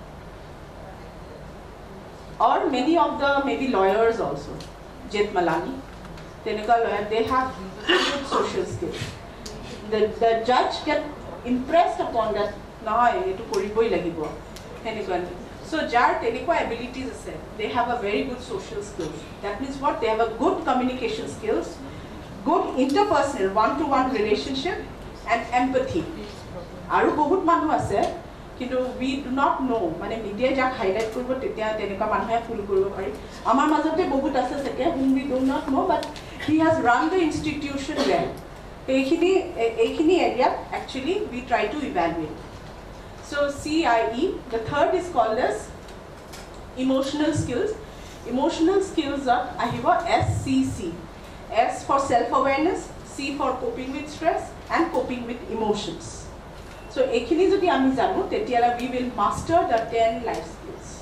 [SPEAKER 4] Or many of the maybe lawyers also, Jet Malani, Tenika lawyer, they have good social skills. The, the judge get impressed upon that, nah, to koriboi lagibo. So jar teliko abilities is said. They have a very good social skills. That means what? They have a good communication skills, good interpersonal one-to-one relationship, and empathy. Aru bahut manu ase. We do not know, mane media jak highlight korbo tetia teneka manhe full korbo pari. Amar majote bahut ase seke whom we do not know, but he has run the institution well. Ekhini ekhini area actually we try to evaluate. So C I E, the third is called as emotional skills. Emotional skills are ahiba S C C. S for self-awareness, C for coping with stress, and coping with emotions. So, ekhini jodi ami janu, tetiala we will master the ten life skills.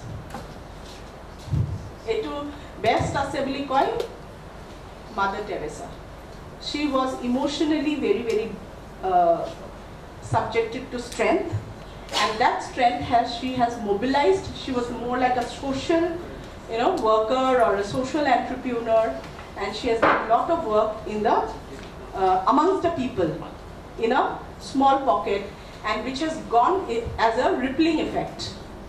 [SPEAKER 4] Etu best assembly koi Mother Teresa. She was emotionally very very uh, subjected to strength, and that strength has she has mobilized. She was more like a social, you know, worker or a social entrepreneur, and she has done a lot of work in the uh, amongst the people in a small pocket, and which has gone as a rippling effect.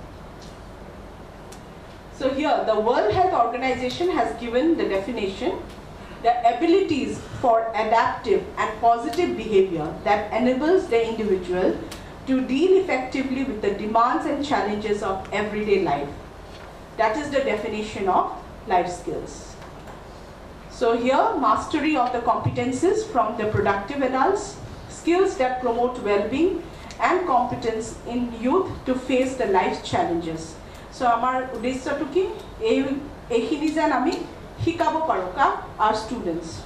[SPEAKER 4] So here, the World Health Organization has given the definition, the abilities for adaptive and positive behavior that enables the individual to deal effectively with the demands and challenges of everyday life. That is the definition of life skills. So here, mastery of the competences from the productive adults, skills that promote well-being, and competence in youth to face the life challenges. So amar uddeshya to ki ei ekhini jan ami hikabo paro ka our students.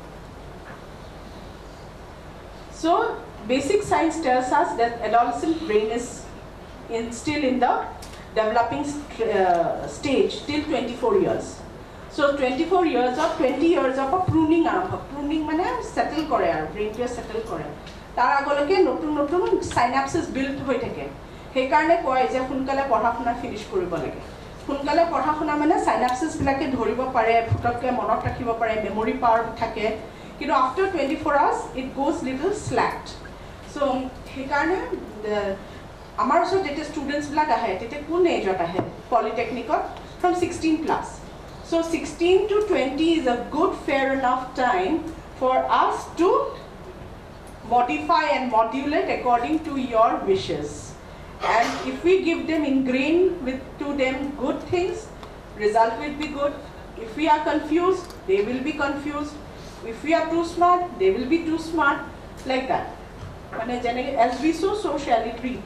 [SPEAKER 4] So basic science tells us that adolescent brain is in still in the developing st uh, stage till twenty-four years. So twenty-four years or twenty years of a pruning arambha. Pruning mane settle kore ar brain to settle kore. Tar agoloke notun notun synapses built hoi thake. He karone koy je sonkale podha shuna finish koribo lage. Sonkale podha shuna mane synapses bilake dhoribo pare, phutokke monot rakhibo pare, memory power thake. Kintu after twenty-four hours it goes little slacked. So he karone the amar oso jete students bilak ahe tete kun age ot ahe polytechnic from sixteen plus. So sixteen to twenty is a good fair enough time for us to modify and modulate according to your wishes. And if we give them, ingrain with to them good things, result will be good. If we are confused, they will be confused. If we are too smart, they will be too smart, like that. As we so, so shall we treat.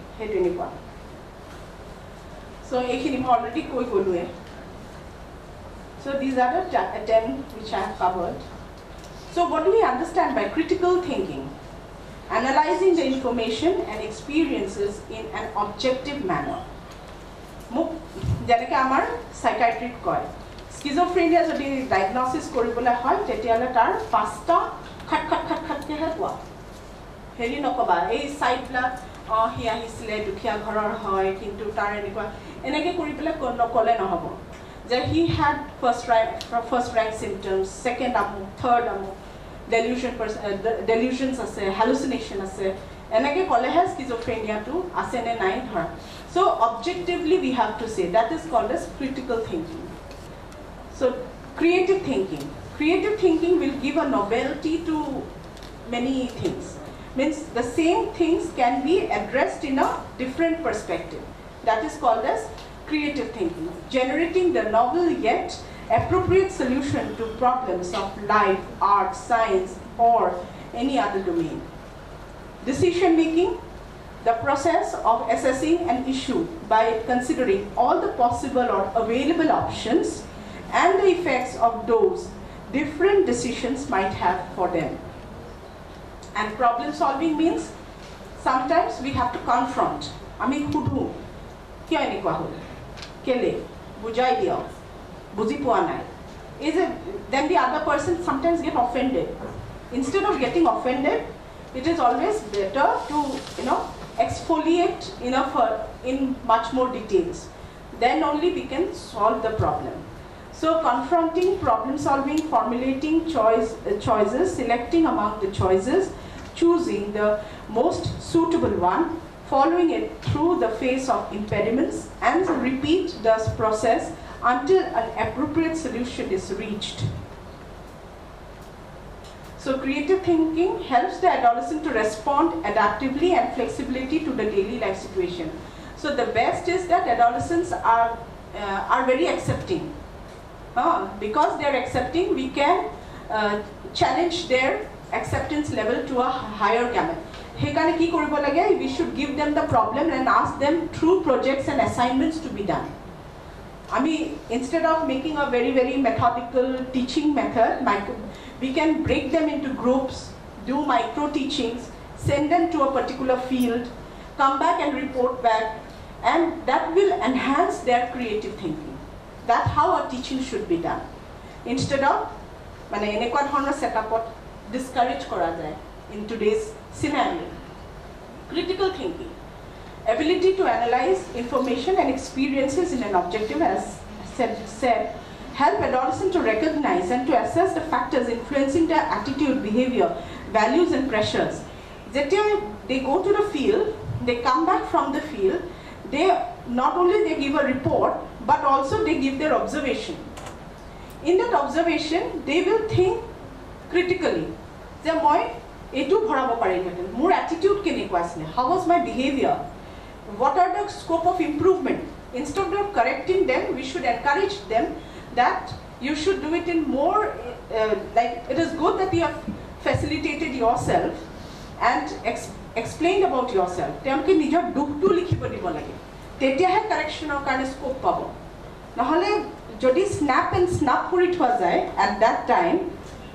[SPEAKER 4] So, I already koi So, these are the ten which I have covered. So, what do we understand by critical thinking? Analyzing the information and experiences in an objective manner. Janeke amar psychiatric koi. Schizophrenia jodi diagnosis koribole hoy tetiale tar pasta khat khat khat khat ke hua. Heri nokoba ei side bla oh hi ahisile dukhia ghoror hoy kintu tar enikwa eneke koribole nokole nohobo. That he had first rank first rank symptoms, second amu, third amu. Delusion, uh, delusions ase, hallucination ase, enake kole has schizophrenia to ase ne nine her. So objectively we have to say that is called as critical thinking. So creative thinking. Creative thinking will give a novelty to many things. Means the same things can be addressed in a different perspective. That is called as creative thinking. Generating the novel yet appropriate solution to problems of life, art, science, or any other domain. Decision making, the process of assessing an issue by considering all the possible or available options and the effects of those different decisions might have for them. And problem solving means sometimes we have to confront. Ami khudhu, kya enikwa hol? Kele, bujai diyo. Is it, then the other person sometimes get offended. Instead of getting offended, it is always better to, you know, exfoliate enough in much more details. Then only we can solve the problem. So confronting, problem solving, formulating choice, uh, choices, selecting among the choices, choosing the most suitable one, following it through the phase of impediments, and repeat this process until an appropriate solution is reached. So creative thinking helps the adolescent to respond adaptively and flexibility to the daily life situation. So the best is that adolescents are, uh, are very accepting. Uh, because they are accepting, we can uh, challenge their acceptance level to a higher gamut. We should give them the problem and ask them through projects and assignments to be done. I mean, instead of making a very, very methodical teaching method, we can break them into groups, do micro teachings, send them to a particular field, come back and report back, and that will enhance their creative thinking. That's how a teaching should be done. Instead of setup discourage in today's scenario. Critical thinking. Ability to analyze information and experiences in an objective, as said, said help adolescents to recognize and to assess the factors influencing their attitude, behavior, values, and pressures. That they go to the field, they come back from the field, they not only they give a report, but also they give their observation. In that observation, they will think critically. More attitude, how was my behavior? What are the scope of improvement? Instead of correcting them, we should encourage them that you should do it in more, uh, like it is good that you have facilitated yourself and ex explained about yourself. Correction or kind of scope power. Now, jodi snap and snap for it was at that time.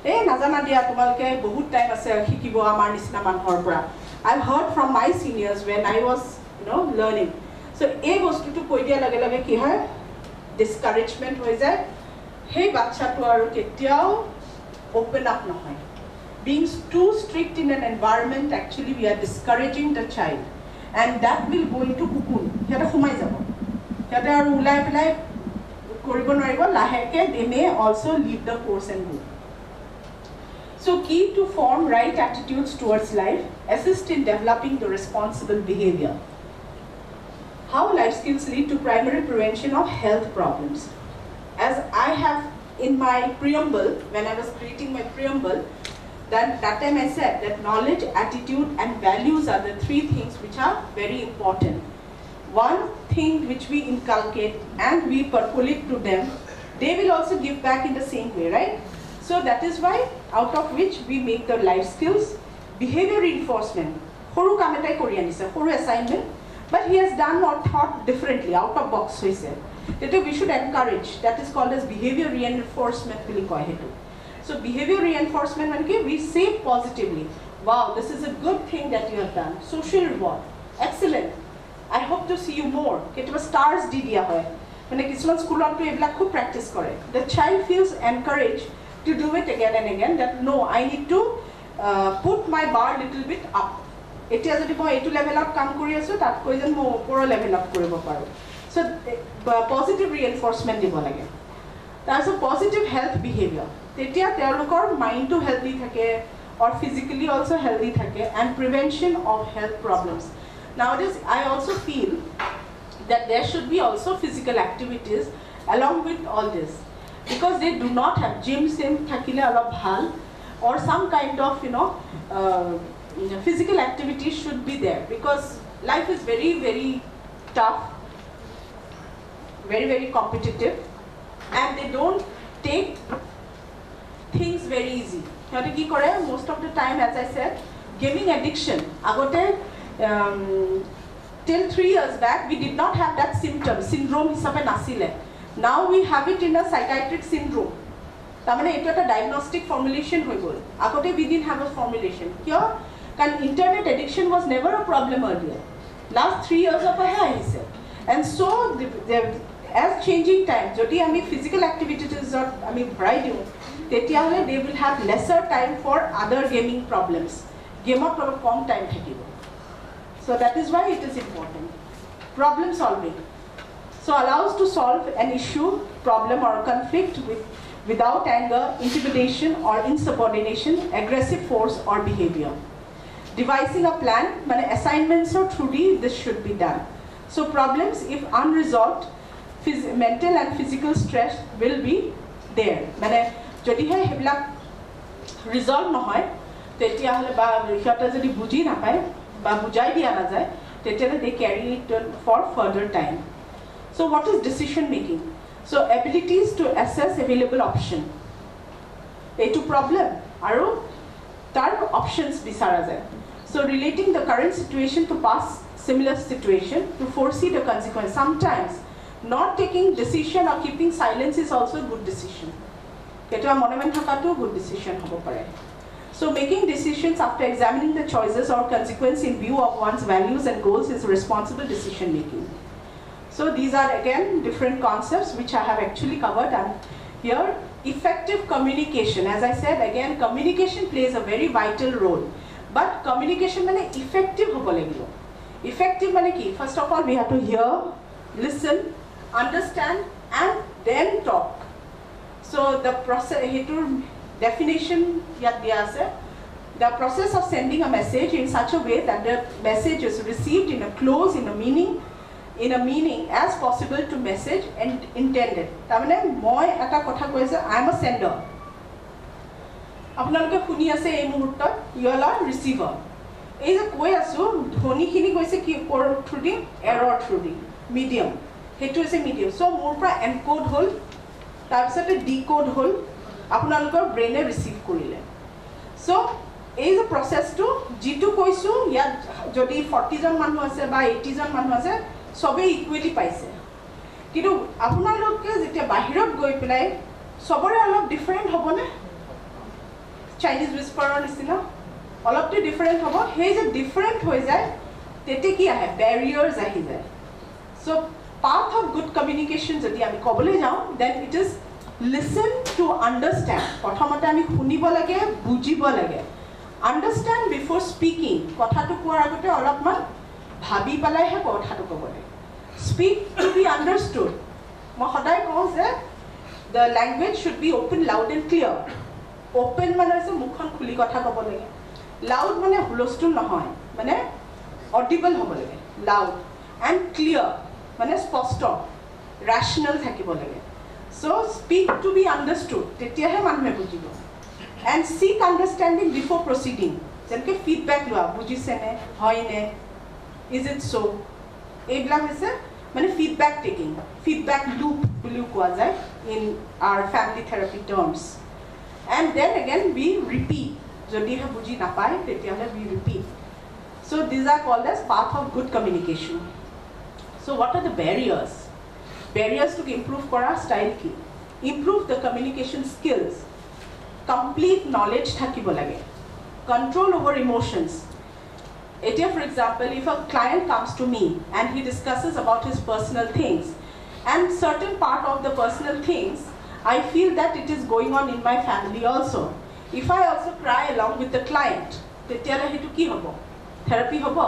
[SPEAKER 4] I've heard from my seniors when I was, you know, learning. So, A was to koi dia lage lage ki hai discouragement hoy jay. Hey, bacha to aru ketiao open up na hoy. Being too strict in an environment, actually, we are discouraging the child, and that will go into cocoon. Yata khumai jabo. Yata aru ulai pelai koribo noribo laheke. They may also leave the course and go. So, key to form right attitudes towards life, assist in developing the responsible behavior. How life skills lead to primary prevention of health problems. As I have in my preamble, when I was creating my preamble, Then that time I said that knowledge, attitude and values are the three things which are very important. One thing which we inculcate and we percolate to them, they will also give back in the same way, right? So that is why out of which we make the life skills, behavior reinforcement. Horu kametai kori anise, horu assignment, but he has done or thought differently, out of box we said. That we should encourage, that is called as behavior reinforcement. So behavior reinforcement means we say positively, wow, this is a good thing that you have done. Social reward, excellent. I hope to see you more. Ketaba stars di diya hoy. When a kisman school on to ebla khub practice kore. The child feels encouraged to do it again and again. That no, I need to uh, put my bar little bit up. It is a to level up kam kori aso tat koi jan mo poro level up koribo paro. So uh, positive reinforcement dibo lage. That's a positive health behavior. Tetia telokor mind to healthy thake or physically also healthy thake and prevention of health problems. Nowadays, I also feel that there should be also physical activities along with all this, because they do not have gym same thakile alop bhal or some kind of you know uh, physical activity should be there, because life is very very tough, very very competitive, and they don't take things very easy. Most of the time, as I said, gaming addiction. Agote, um, till three years back, we did not have that symptom, syndrome hisabe nasile. Now we have it in a psychiatric syndrome. Tamane it was a diagnostic formulation hoi gol. Agote we didn't have a formulation. Here, can internet addiction was never a problem earlier. Last three years of a hair, he said. And so, the, the, as changing time, jodi ami physical activities or ami bhrai diu, tetiale they will have lesser time for other gaming problems. Game up for a long time thakibo. So that is why it is important. Problem solving. So allows to solve an issue, problem or conflict with, without anger, intimidation or insubordination, aggressive force or behavior. Devising a plan, mane assignments or truly this should be done. So problems, if unresolved, mental and physical stress will be there. Mane jodi hai hebla resolve nohoy, tetia hole ba hiata jodi buji napai ba bujai dia na jay, tetia they carry it for further time. So what is decision making? So abilities to assess available option. Etu problem aru tar options bisara jay. So relating the current situation to past similar situation to foresee the consequence. Sometimes not taking decision or keeping silence is also a good decision. Ketwa monument thakatu good decision hobo pare. So making decisions after examining the choices or consequence in view of one's values and goals is responsible decision making. So these are again different concepts which I have actually covered, and here effective communication. As I said again, communication plays a very vital role. But communication mane effective hobo lagilo. Effective mane ki? First of all, we have to hear, listen, understand, and then talk. So the process, hetu definition yat diya ase. The process of sending a message in such a way that the message is received in a close, in a meaning, in a meaning as possible to message and intended. Tamane moi eta kotha koise, I am a sender. Apnaloke khuni ase ei muhurtot, you are a receiver. Ei je koi asu dhoni khini koise ki por through the error through the medium. Hetu ase medium. So mor pra encode hol, tar pisote decode hol, apnalokor brain e receive korile. So ei je process to jitu koisu ya jodi forty jon manu ase ba eighty jon manu ase sobe equally paise. Kintu apnaloke jetia bahirot goi pelai sobore alop different hobo na? Chinese whisperer nisina alop to different hobo. He je different hoi jay tete ki ahe barriers ahi jay. So path of good communication jodi ami kobole jao, then it is listen to understand. Prothomote ami khunibo lage, bujibo lage. Understand before speaking. Kotha to koar agote alopman bhabi palai he kotha to kobole. Speak to be understood. Moi hodai kau je the language should be open, loud and clear. Open mane hoise mukhon khuli kotha kobo lage. Loud mane hulostul nohoy, mane audible hobo lage. Loud and clear mane sposto, rational thakibo lage. So speak to be understood. Tetiahe manhe bujibo. and seek understanding before proceeding. Jenke feedback lua, bujise ne, hoy ne, is it so? Ebla hoise mane feedback taking, feedback loop bulu koa jay in our family therapy terms. And then again we repeat. Jodi ha buji napai, tetiale we repeat. So these are called as path of good communication. So what are the barriers? Barriers to improve kora style ki. Improve the communication skills. Complete knowledge thakibo lage. Control over emotions. Etia, for example, if a client comes to me and he discusses about his personal things, and certain part of the personal things, I feel that it is going on in my family also. If I also cry along with the client, tetiale hetu ki hobo? Therapy hobo?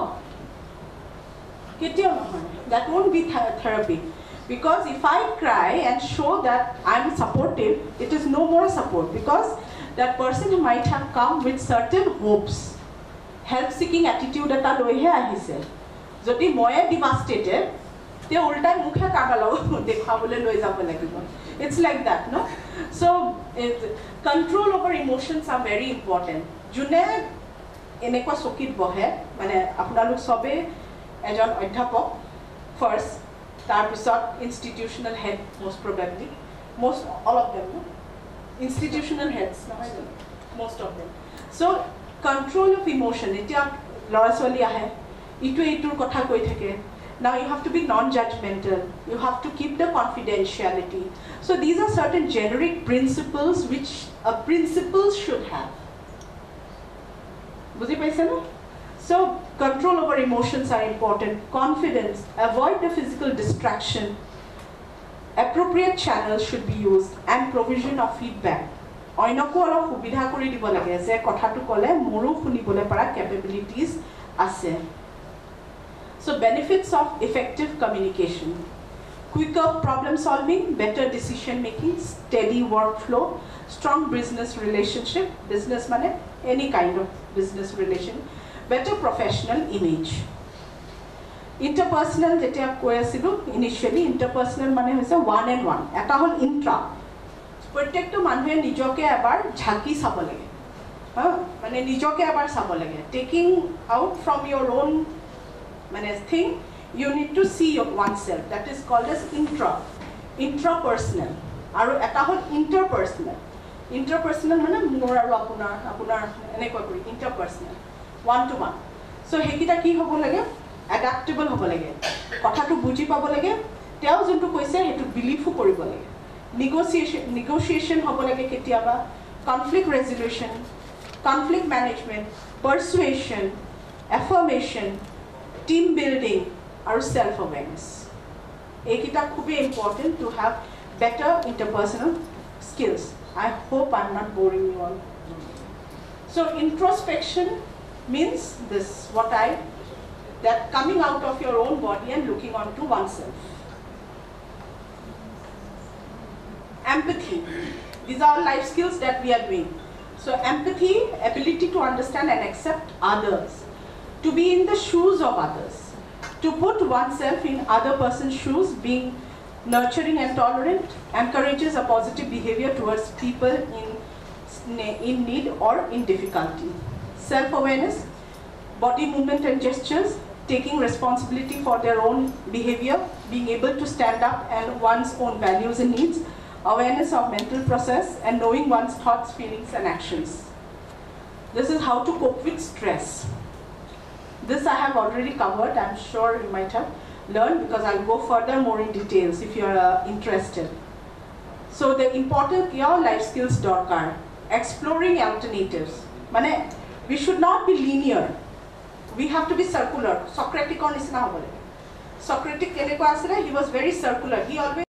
[SPEAKER 4] Ketio nohoy. That won't be th therapy. Because if I cry and show that I'm supportive, it is no more support, because that person might have come with certain hopes. Help-seeking attitude eta loihe ahise. Jodi moye devastated, te ultai mukhe kagalo dekhabole loi jabo lagibo. It's like that, no? So it, control over emotions are very important. June enekwa sokit bohe, mane apnalok sobe ejon odhyapok first, tar pisot institutional head most probably, most all of them, no? Institutional heads, most of them. So control of emotion. Etia lora choli ahe, itu itur kotha koi thake. Now you have to be non-judgmental. You have to keep the confidentiality. So these are certain generic principles which a principal should have. Buji paise na? So control over emotions are important. Confidence. Avoid the physical distraction. Appropriate channels should be used, and provision of feedback. Oinoko olo subidha kori dibo lage je kotha tu kole moru khunibole para capabilities ase. So benefits of effective communication: quicker problem solving, better decision making, steady workflow, strong business relationship, business mane any kind of business relation, better professional image. Interpersonal jetia koi asilu initially, interpersonal mane hoise one and one, eta hol intra. Protekto manhe nijoke ebar jhaki sabo lage, ha mane nijoke ebar sabo lage, taking out from your own mane thing, you need to see your oneself. That is called as intra, intrapersonal. Aru eta hol interpersonal. Interpersonal mane mor aru apunar apunar enekoi kori interpersonal, one to one. So hekita ki hobo lage? Adaptable hobo lage, kotha tu buji pabo lage, teo jontu koise hetu belief koribo lage. Negotiation negotiation hobo lage ketiaba, conflict resolution, conflict management, persuasion, affirmation, team building, or self awareness. Ekita khube important to have better interpersonal skills. I hope I'm not boring you all. So introspection means this, what I that coming out of your own body and looking onto oneself. Empathy. These are all life skills that we are doing. So empathy, ability to understand and accept others, to be in the shoes of others, to put oneself in other person's shoes, being nurturing and tolerant, encourages a positive behavior towards people in, in need or in difficulty. Self-awareness, body movement and gestures, taking responsibility for their own behavior, being able to stand up and one's own values and needs, awareness of mental process, and knowing one's thoughts, feelings, and actions. This is how to cope with stress. This I have already covered. I'm sure you might have learned, because I'll go further more in details if you're uh, interested. So the important your life skills darkar, exploring alternatives. Mane, we should not be linear. We have to be circular. Socratic on is now. Socratic he was very circular. He always